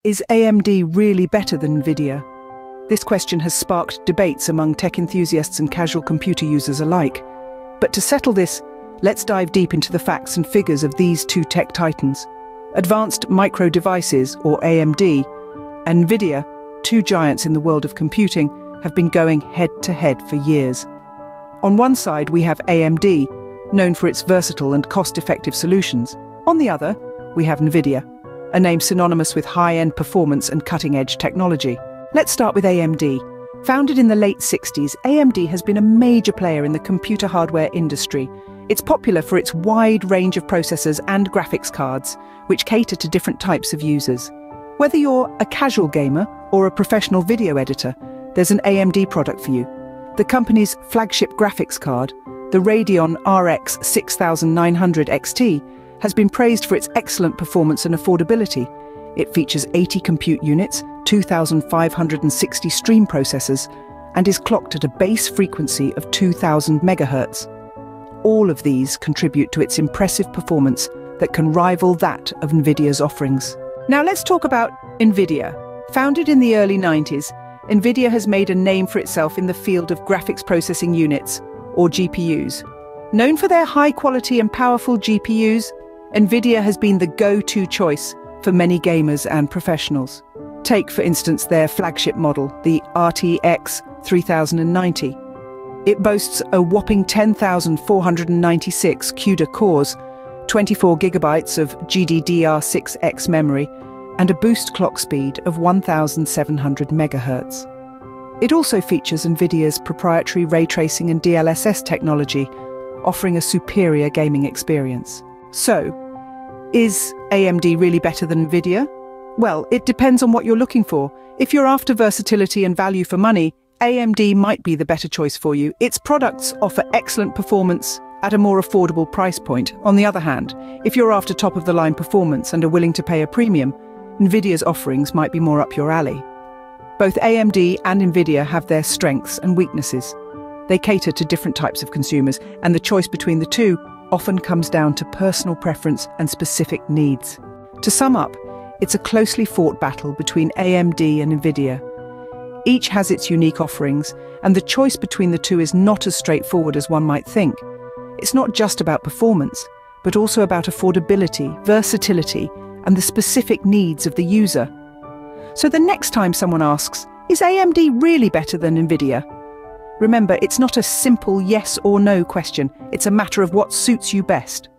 Is AMD really better than Nvidia? This question has sparked debates among tech enthusiasts and casual computer users alike. But to settle this, let's dive deep into the facts and figures of these two tech titans. Advanced Micro Devices, or AMD, and Nvidia, two giants in the world of computing, have been going head-to-head for years. On one side, we have AMD, known for its versatile and cost-effective solutions. On the other, we have Nvidia, a name synonymous with high-end performance and cutting-edge technology. Let's start with AMD. Founded in the late 60s, AMD has been a major player in the computer hardware industry. It's popular for its wide range of processors and graphics cards, which cater to different types of users. Whether you're a casual gamer or a professional video editor, there's an AMD product for you. The company's flagship graphics card, the Radeon RX 6900 XT, has been praised for its excellent performance and affordability. It features 80 compute units, 2,560 stream processors, and is clocked at a base frequency of 2,000 MHz. All of these contribute to its impressive performance that can rival that of Nvidia's offerings. Now let's talk about Nvidia. Founded in the early 90s, Nvidia has made a name for itself in the field of graphics processing units, or GPUs. Known for their high quality and powerful GPUs, Nvidia has been the go-to choice for many gamers and professionals. Take, for instance, their flagship model, the RTX 3090. It boasts a whopping 10,496 CUDA cores, 24 GB of GDDR6X memory, and a boost clock speed of 1,700 MHz. It also features Nvidia's proprietary ray tracing and DLSS technology, offering a superior gaming experience. So, is AMD really better than Nvidia? Well, it depends on what you're looking for. If you're after versatility and value for money, AMD might be the better choice for you. Its products offer excellent performance at a more affordable price point. On the other hand, if you're after top-of-the-line performance and are willing to pay a premium, Nvidia's offerings might be more up your alley. Both AMD and Nvidia have their strengths and weaknesses. They cater to different types of consumers, and the choice between the two often comes down to personal preference and specific needs. To sum up, it's a closely fought battle between AMD and Nvidia. Each has its unique offerings, and the choice between the two is not as straightforward as one might think. It's not just about performance, but also about affordability, versatility, and the specific needs of the user. So the next time someone asks, is AMD really better than Nvidia? Remember, it's not a simple yes or no question. It's a matter of what suits you best.